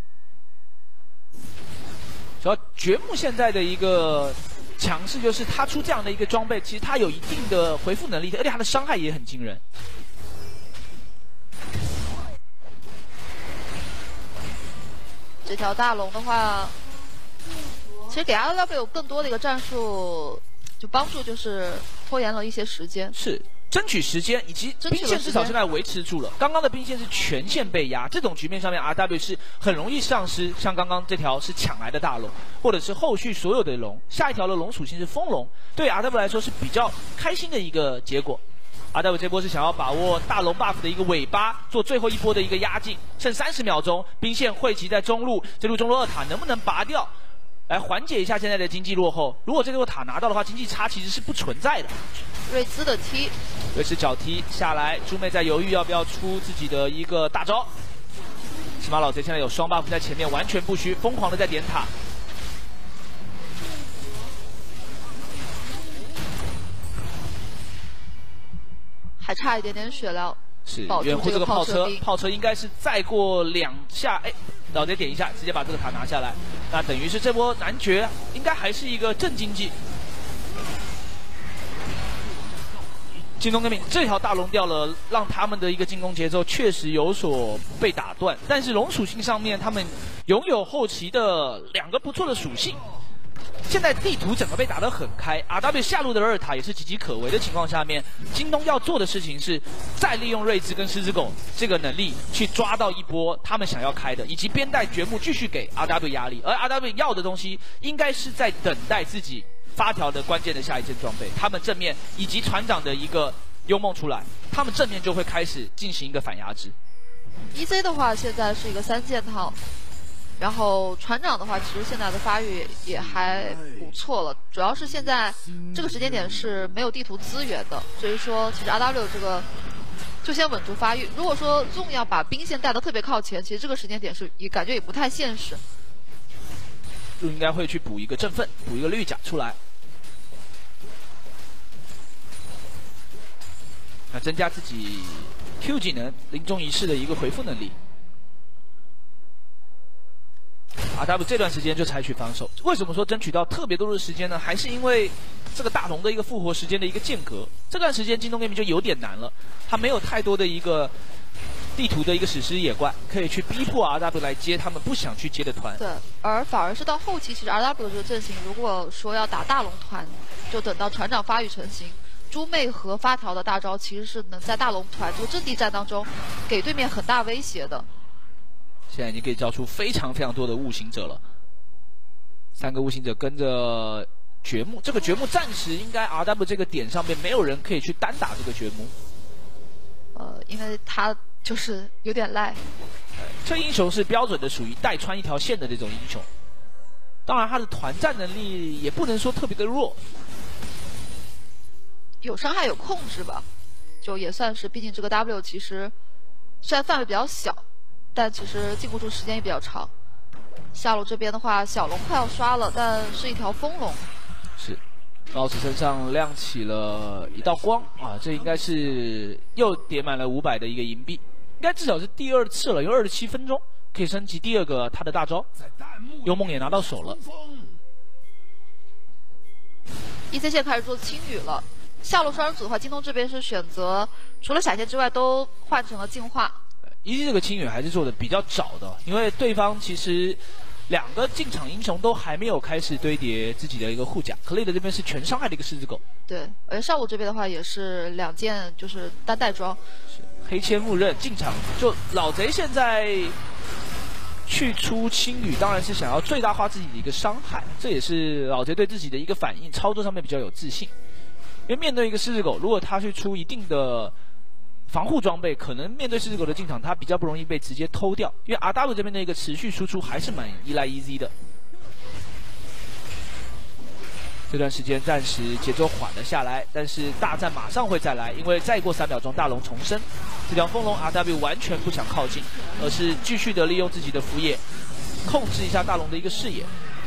主要掘墓现在的一个强势就是他出这样的一个装备，其实他有一定的回复能力，而且他的伤害也很惊人。 这条大龙的话，其实给 RW 有更多的一个战术就帮助就是拖延了一些时间。 是。争取时间，以及兵线至少现在维持住了。刚刚的兵线是全线被压，这种局面上面 RW 是很容易丧失，像刚刚这条是抢来的大龙，或者是后续所有的龙，下一条的龙属性是风龙，对 RW 来说是比较开心的一个结果。RW 这波是想要把握大龙 buff 的一个尾巴，做最后一波的一个压境，剩30秒钟，兵线汇集在中路，这路中路2塔能不能拔掉？来缓解一下现在的经济落后。如果这个塔拿到的话，经济差其实是不存在的。 瑞兹的踢， 瑞兹脚踢下来，猪妹在犹豫要不要出自己的一个大招。起码老贼现在有双 buff 在前面，完全不虚，疯狂的在点塔。 还差一点点血量。 是远护这个炮车，炮车应该是再过2下，哎，老贼点一下，直接把这个塔拿下来。那等于是这波男爵应该还是一个正经济。京东革命这条大龙掉了，让他们的一个进攻节奏确实有所被打断。但是龙属性上面，他们拥有后期的2个不错的属性。现在地图整个被打得很开 ，RW 下路的2塔也是岌岌可危的情况下面，京东要做的事情是再利用瑞兹跟狮子狗这个能力去抓到一波他们想要开的，以及边带掘墓继续给 RW 压力，而 RW 要的东西应该是在等待自己发条的关键的下一件装备，他们正面以及船长的一个幽梦出来，他们正面就会开始进行一个反压制。 EZ 的话现在是一个3件套。然后船长的话，其实现在的发育也还不错了，主要是现在这个时间点是没有地图资源的，所以说其实 RW 这个就先稳住发育。如果说 ZONG 要把兵线带得特别靠前，其实这个时间点是也感觉也不太现实。 就应该会去补一个振奋，补一个绿甲出来，那增加自己 Q 技能临终一世的一个回复能力。RW 这段时间就采取防守，为什么说争取到特别多的时间呢？还是因为这个大龙的一个复活时间的一个间隔，这段时间京东 gaming 就有点难了，他没有太多的一个地图的一个史诗野怪，可以去逼迫 RW 来接他们不想去接的团。 对，而反而是到后期，其实 RW 的这个阵型，如果说要打大龙团，就等到船长发育成型，猪妹和发条的大招其实是能在大龙团这个阵地战当中给对面很大威胁的。 现在已经可以招出非常非常多的悟行者了，3个悟行者跟着掘墓，这个掘墓暂时应该 RW 这个点上面没有人可以去单打这个掘墓。 因为他就是有点赖。 这英雄是标准的属于带穿一条线的这种英雄，当然他的团战能力也不能说特别的弱， 有伤害有控制吧，就也算是，毕竟这个 W 其实虽然范围比较小。但其实禁不住时间也比较长。下路这边的话，小龙快要刷了，但是一条风龙。 是，老子身上亮起了一道光啊！这应该是又叠满了500的一个银币，应该至少是第2次了，有27分钟可以升级第2个他的大招。幽梦也拿到手了。 EC 线开始做轻羽了。下路双人组的话，京东这边是选择除了闪现之外都换成了净化。 EZ 这个清远还是做的比较早的，因为对方其实2个进场英雄都还没有开始堆叠自己的一个护甲。克雷的这边是全伤害的一个狮子狗， 对，而上路这边的话也是2件就是单带装。 是黑切木刃进场，就老贼现在去出青羽，当然是想要最大化自己的一个伤害，这也是老贼对自己的一个反应，操作上面比较有自信。因为面对一个狮子狗，如果他去出一定的防护装备，可能面对狮子狗的进场，它比较不容易被直接偷掉。因为 RW 这边的一个持续输出还是蛮依赖 EZ 的。这段时间暂时节奏缓了下来，但是大战马上会再来，因为再过3秒钟大龙重生。这条风龙 RW 完全不想靠近，而是继续的利用自己的副业，控制一下大龙的一个视野。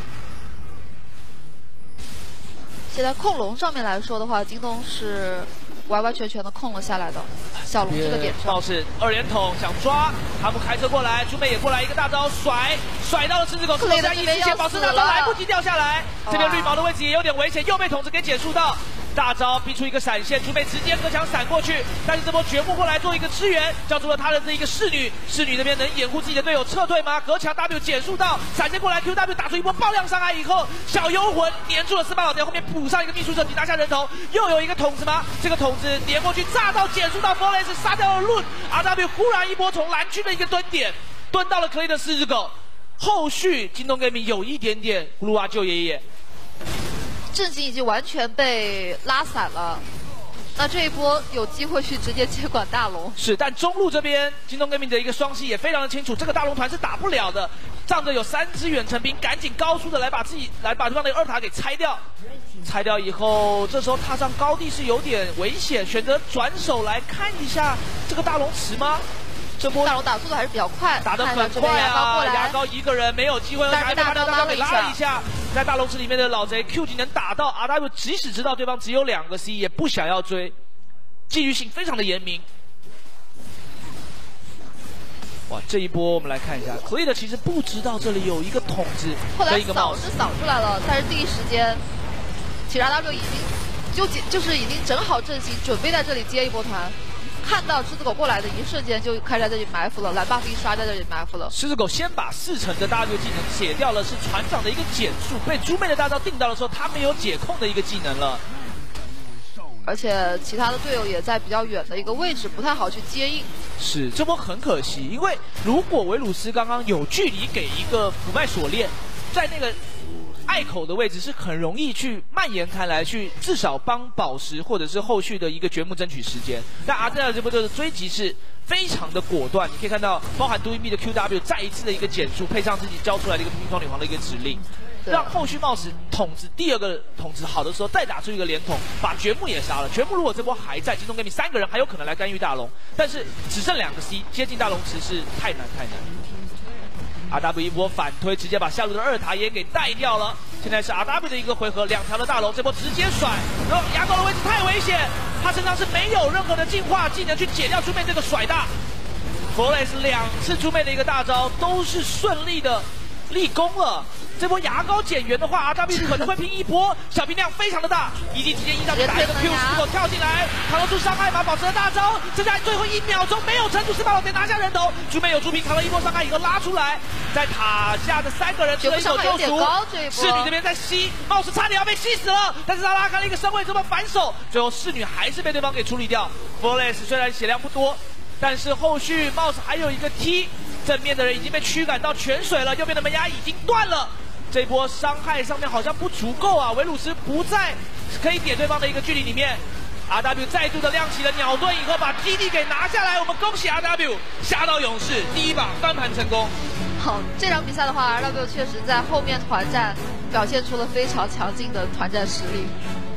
现在控龙上面来说的话，京东是完完全全的控了下来的。小龙这个点上， 貌似2连捅想抓，他们开车过来，猪妹也过来一个大招甩到了狮子狗，狮子狗在一直先保持大招来不及掉下来。这边绿毛的位置也有点危险，又被筒子给结束到。 大招逼出一个闪现，猪妹直接隔墙闪过去，但是这波掘木过来做一个支援，叫出了他的这一个侍女，侍女这边能掩护自己的队友撤退吗？隔墙 W 减速到，闪现过来 QW 打出一波爆量伤害以后，小幽魂黏住了司马老爹，后面补上一个秘书者，你拿下人头，又有一个筒子吗？这个筒子黏过去，炸到减速到 Flawless 杀掉了 Lun，RW 忽然一波从蓝区的一个蹲点，蹲到了 Clay 的4只狗。后续京东 Gaming 有一点点葫芦娃救爷爷， 阵型已经完全被拉散了。那这一波有机会去直接接管大龙。 是，但中路这边京东 Gaming 的一个双 C 也非常的清楚，这个大龙团是打不了的。仗着有3支远程兵，赶紧高速的来把对方的2塔给拆掉。拆掉以后，这时候踏上高地是有点危险，选择转手来看一下这个大龙池吗？这波大龙打速度还是比较快， 打得很快啊！牙膏一个人没有机会， 但是大招拉了一下，在大龙池里面的老贼 Q 技能打到 RW， 即使知道对方只有2个 C， 也不想要追，纪律性非常的严明。哇，这一波我们来看一下 ，Clear 其实不知道这里有一个筒子跟一个帽子， 后来扫出来了，但是第一时间，其实 RW 已经就是已经整好阵型，准备在这里接一波团。看到狮子狗过来的一瞬间，就开始在这里埋伏了，蓝 buff 一刷在这里埋伏了。 狮子狗先把4成的大招技能解掉了，是船长的一个减速，被猪妹的大招定到的时候，他没有解控的一个技能了。 而且其他的队友也在比较远的一个位置，不太好去接应。 是，这波很可惜，因为如果维鲁斯刚刚有距离给一个普麦锁链，在那个隘口的位置是很容易去蔓延开来，去至少帮宝石或者是后续的一个掘木争取时间。但阿珍尔这波的追击是非常的果断，你可以看到包含 DoinB 的 QW 再一次的一个减速，配上自己交出来的一个冰霜女皇的一个指令，让后续冒死筒子第2个筒子好的时候再打出一个连筒，把掘木也杀了。掘木如果这波还在，京东 Gaming 3个人还有可能来干预大龙，但是只剩2个 C， 接近大龙池是太难。RW 一波反推，直接把下路的2塔也给带掉了。现在是 RW 的一个回合，2条的大龙，这波直接甩，然后牙膏的位置太危险，他身上是没有任何的进化技能去解掉猪妹这个甩大。Flawless 2次猪妹的一个大招都是顺利的立功了。这波牙膏减员的话 ，RW 可能会拼一波，小兵量非常的大，一记直接一上去打一个 Q， 狮子狗跳进来，扛得住伤害吗？保持了大招，剩下最后1秒钟没有撑住，司马老爹拿下人头，猪妹有猪皮扛了一波伤害以后拉出来，在塔下的3个人得了一手救赎，侍女这边在吸，帽子差点要被吸死了，但是他拉开了一个身位，这么反手，最后侍女还是被对方给处理掉。Flawless 虽然血量不多，但是后续帽子还有一个 T， 正面的人已经被驱赶到泉水了，右边的门牙已经断了。这波伤害上面好像不足够啊，维鲁斯不在可以点对方的一个距离里面。RW 再度的亮起了鸟盾以后，把基地给拿下来。我们恭喜 RW 下到勇士第1把翻盘成功。 好，这场比赛的话 ，RW 确实在后面团战表现出了非常强劲的团战实力。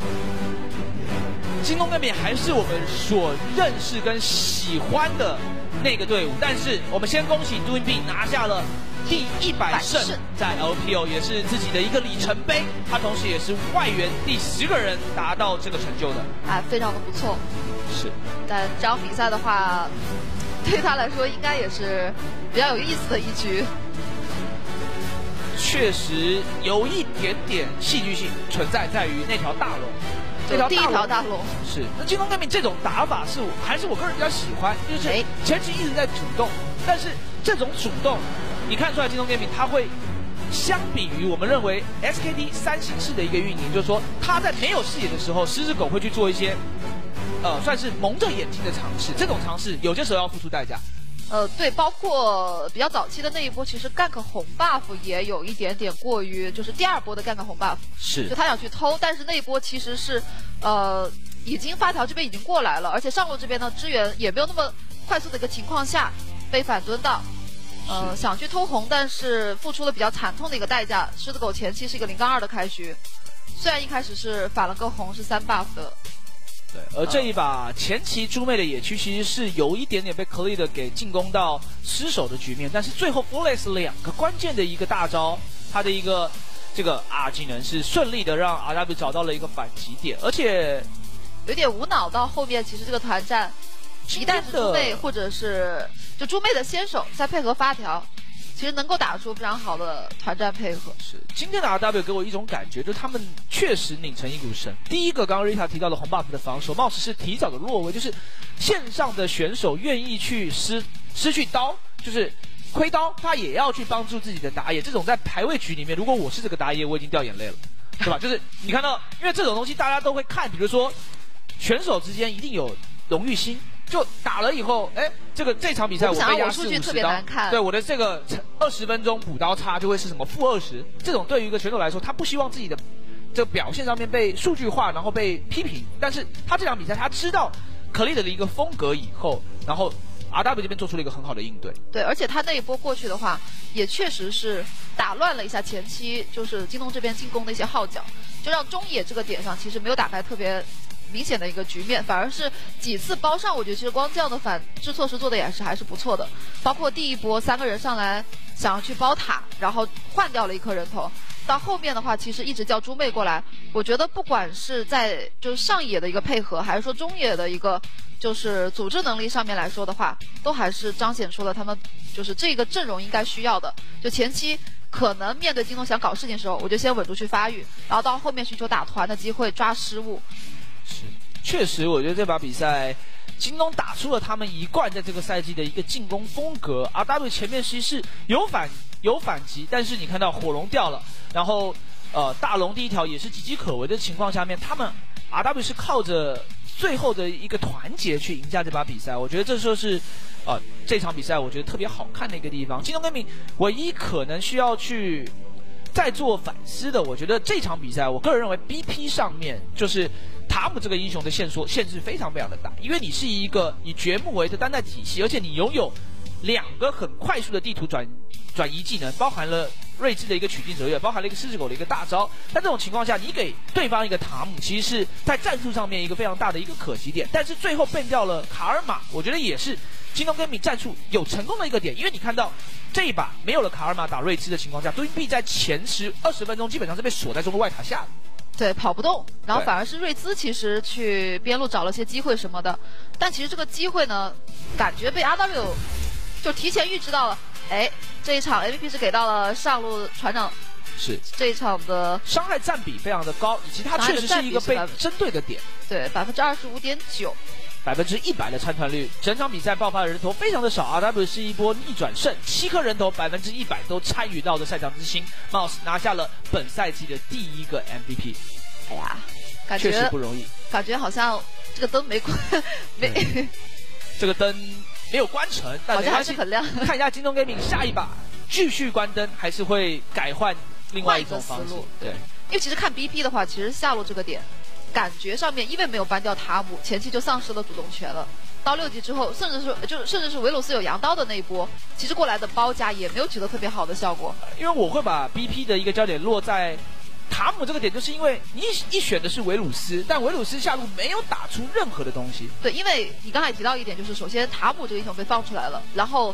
京东 Gaming 还是我们所认识跟喜欢的那个队伍，但是我们先恭喜 DoinB 拿下了第100胜，在 LPL 也是自己的一个里程碑，他同时也是外援第10个人达到这个成就的， 非常的不错。 是， 但这场比赛的话，对他来说应该也是比较有意思的一局。 确实有一点点戏剧性存在，在于那条大龙。 第一条大龙是，那京东 Gaming 这种打法还是我个人比较喜欢，就是前期一直在主动，但是这种主动，你看出来京东 Gaming 它会相比于我们认为 SKT 3星式的一个运营，就是说他在没有视野的时候，狮子狗会去做一些算是蒙着眼睛的尝试，这种尝试有些时候要付出代价。 对，包括比较早期的那一波，其实 gank 红 buff 也有一点点过于，就是第2波的 gank 红 buff， 是， 就他想去偷，但是那一波其实是，已经发条这边已经过来了，而且上路这边呢支援也没有那么快速的一个情况下被反蹲到，想去偷红，但是付出了比较惨痛的一个代价。狮子狗前期是一个0-2的开局，虽然一开始是反了个红，是3 buff 的。 对，而这一把前期猪妹的野区其实是有一点点被 Clear 给进攻到失手的局面，但是最后 Flawless 2个关键的一个大招，他的一个这个技能是顺利的让 RW 找到了一个反击点，而且有点无脑到后面，其实这个团战一旦是猪妹或者是就猪妹的先手再配合发条，其其实能够打出非常好的团战配合。 是今天的 RW 给我一种感觉，就是他们确实拧成一股绳。第一个，刚刚 Rita 提到的红 buff 的防守，Mouse 是提早的落位，就是线上的选手愿意去失去刀，就是亏刀，他也要去帮助自己的打野。这种在排位局里面，如果我是这个打野，我已经掉眼泪了，对吧？就是你看到，因为这种东西大家都会看，比如说选手之间一定有荣誉心。就打了以后，哎，这场比赛我被压4、50刀，对我的这个20分钟补刀差就会是什么-20，这种对于一个选手来说，他不希望自己的这个表现上面被数据化，然后被批评。但是他这场比赛他知道可丽的一个风格以后，然后 RW 这边做出了一个很好的应对。 对，而且他那一波过去的话，也确实是打乱了一下前期就是京东这边进攻的一些号角，就让中野这个点上其实没有打开特别明显的一个局面，反而是几次包上，我觉得其实光这样的反制措施做的也是还是不错的。包括第一波3个人上来想要去包塔，然后换掉了一颗人头，到后面的话其实一直叫猪妹过来，我觉得不管是在就是上野的一个配合，还是说中野的一个就是组织能力上面来说的话，都还是彰显出了他们就是这个阵容应该需要的。就前期可能面对京东想搞事情的时候，我就先稳住去发育，然后到后面寻求打团的机会，抓失误。 是，确实，我觉得这把比赛，京东打出了他们一贯在这个赛季的一个进攻风格。RW 前面其实是有反击，但是你看到火龙掉了，然后大龙第一条也是岌岌可危的情况下面，他们 RW 是靠着最后的一个团结去赢下这把比赛。我觉得这就是这场比赛我觉得特别好看的一个地方。京东跟明唯一可能需要去再做反思的，我觉得这场比赛我个人认为 BP 上面就是塔姆这个英雄的限制非常非常的大，因为你是一个以掘墓为的单带体系，而且你拥有2个很快速的地图转移技能，包含了睿智的一个取经者，也包含了一个狮子狗的一个大招。但这种情况下，你给对方一个塔姆，其实是在战术上面一个非常大的一个可惜点。但是最后变掉了卡尔玛，我觉得也是京东跟米战术有成功的一个点，因为你看到这一把没有了卡尔玛打睿智的情况下，敦碧在前20分钟基本上是被锁在中路外塔下的。 对，跑不动，然后反而是瑞兹其实去边路找了些机会什么的，但其实这个机会呢，感觉被 RW 就提前预知到了。哎，这一场 MVP 是给到了上路船长， 是这一场的伤害占比非常的高，以及他确实是一个被针对的点。 对，25.9%。 100%的参团率，整场比赛爆发的人头非常的少。RW 是一波逆转胜，7颗人头100%都参与到的赛场之星 ，Mouse 拿下了本赛季的第1个 MVP。 哎呀，感觉确实不容易， 感觉好像这个灯没关， 这个灯没有关成，但好像还是很亮。 看一下京东 Gaming 下一把继续关灯，还是会改换另外一种方式？对， 因为其实看 BP 的话，其实下路这个点。感觉上面因为没有 ban 掉塔姆，前期就丧失了主动权了。到6级之后，甚至是维鲁斯有羊刀的那一波，其实过来的包夹也没有取得特别好的效果。 因为我会把 BP 的一个焦点落在塔姆这个点，就是因为你一选的是维鲁斯，但维鲁斯下路没有打出任何的东西。 对，因为你刚才提到一点，就是首先塔姆这个英雄被放出来了，然后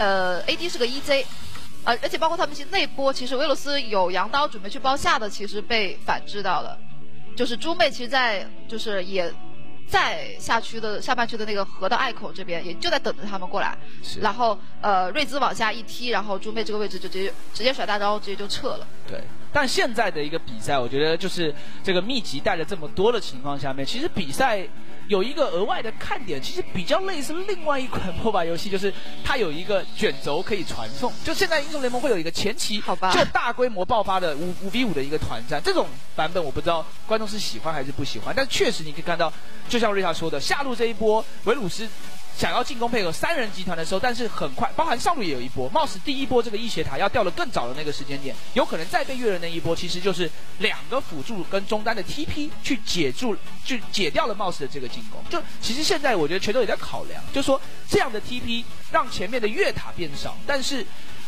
AD 是个 EZ。而且包括他们其实那波，其实维鲁斯有羊刀准备去包下的，其实被反制到了。就是猪妹其实就是也在下半区的那个河的隘口这边，也就在等着他们过来。然后瑞兹往下一踢，然后猪妹这个位置就直接甩大招，直接就撤了。 对，但现在的一个比赛，我觉得就是这个秘籍带了这么多的情况下面，其实比赛有一个额外的看点，其实比较类似另外一款 MOBA 游戏，就是它有一个卷轴可以传送。就现在英雄联盟会有一个前期就大规模爆发的5v5的一个团战，这种版本我不知道观众是喜欢还是不喜欢，但确实你可以看到，就像瑞塔说的，下路这一波维鲁斯想要进攻配合3人集团的时候，但是很快，包含上路也有一波，Mouse第一波这个异血塔要掉了更早的那个时间点，有可能再被越人那一波，其实就是2个辅助跟中单的 TP 去解掉了 Mouse 的这个进攻。就其实现在我觉得拳头也在考量，就是说这样的 TP 让前面的越塔变少，但是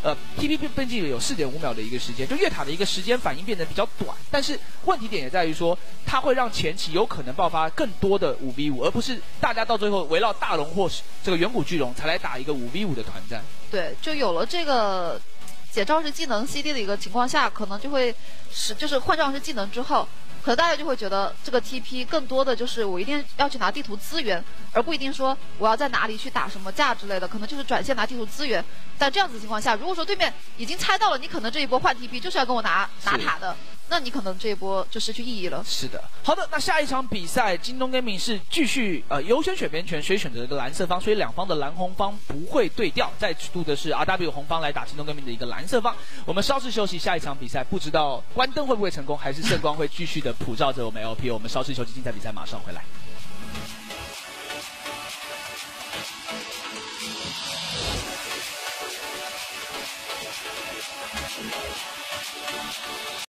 TP 毕竟有4.5秒的一个时间，就越塔的一个时间反应变得比较短，但是问题点也在于说，它会让前期有可能爆发更多的5v5，而不是大家到最后围绕大龙或是这个远古巨龙才来打一个5v5的团战。 对，就有了这个解召式技能 CD 的一个情况下，可能就会就是换召式技能之后， 可能大家就会觉得这个 TP 更多的就是我一定要去拿地图资源，而不一定说我要在哪里去打什么架之类的，可能就是转线拿地图资源。但这样子的情况下，如果说对面已经猜到了你可能这一波换 TP 就是要跟我拿塔的，那你可能这一波就失去意义了。 是的，好的，那下一场比赛，京东 Gaming 是继续优先选边权，所以选择一个蓝色方，所以两方的蓝红方不会对调，再度的是 RW 红方来打京东 Gaming 的一个蓝色方。我们稍事休息，下一场比赛不知道关灯会不会成功，还是圣光会继续的普照着我们 LP。我们稍事休息，精彩比赛马上回来。